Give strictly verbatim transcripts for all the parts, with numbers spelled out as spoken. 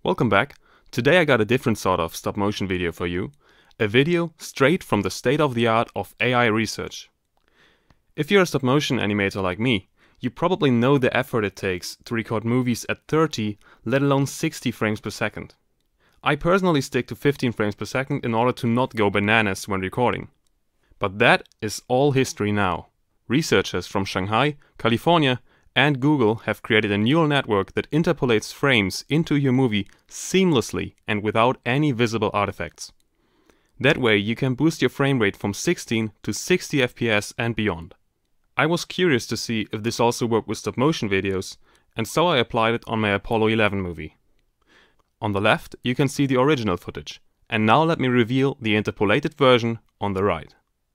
Welcome back. Today I got a different sort of stop motion video for you. A video straight from the state of the art of A I research. If you're a stop motion animator like me, you probably know the effort it takes to record movies at thirty, let alone sixty frames per second. I personally stick to fifteen frames per second in order to not go bananas when recording. But that is all history now. Researchers from Shanghai, California, and Google have created a neural network that interpolates frames into your movie seamlessly and without any visible artifacts. That way you can boost your frame rate from sixteen to sixty F P S and beyond. I was curious to see if this also worked with stop motion videos, and so I applied it on my Apollo eleven movie. On the left you can see the original footage, and now let me reveal the interpolated version on the right.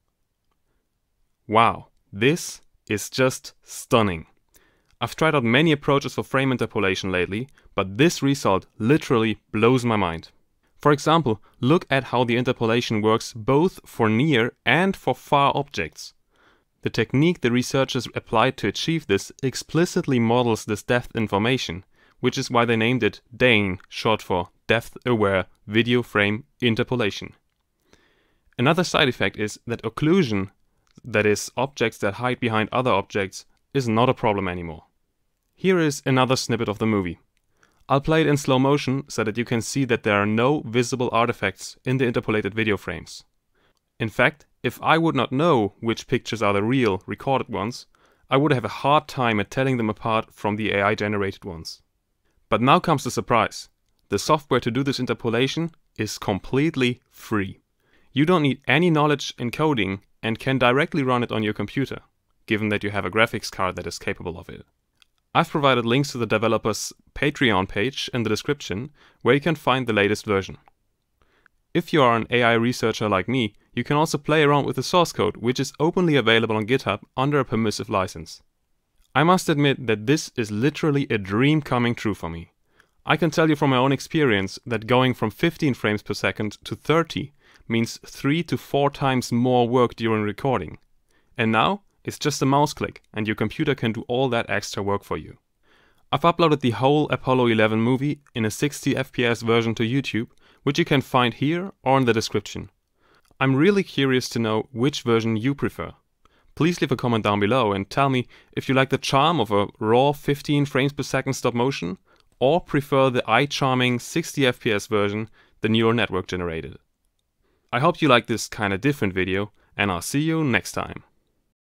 Wow, this is just stunning. I've tried out many approaches for frame interpolation lately, but this result literally blows my mind. For example, look at how the interpolation works both for near and for far objects. The technique the researchers applied to achieve this explicitly models this depth information, which is why they named it DAIN, short for Depth Aware Video Frame Interpolation. Another side effect is that occlusion, that is, objects that hide behind other objects, is not a problem anymore. Here is another snippet of the movie. I'll play it in slow motion so that you can see that there are no visible artifacts in the interpolated video frames. In fact, if I would not know which pictures are the real, recorded ones, I would have a hard time at telling them apart from the A I-generated ones. But now comes the surprise. The software to do this interpolation is completely free. You don't need any knowledge in coding and can directly run it on your computer, given that you have a graphics card that is capable of it. I've provided links to the developer's Patreon page in the description, where you can find the latest version. If you are an A I researcher like me, you can also play around with the source code, which is openly available on GitHub under a permissive license. I must admit that this is literally a dream coming true for me. I can tell you from my own experience that going from fifteen frames per second to thirty means three to four times more work during recording. And now, it's just a mouse click, and your computer can do all that extra work for you. I've uploaded the whole Apollo eleven movie in a sixty F P S version to YouTube, which you can find here or in the description. I'm really curious to know which version you prefer. Please leave a comment down below and tell me if you like the charm of a raw fifteen frames per second stop motion, or prefer the eye-charming sixty F P S version the neural network generated. I hope you like this kinda different video, and I'll see you next time.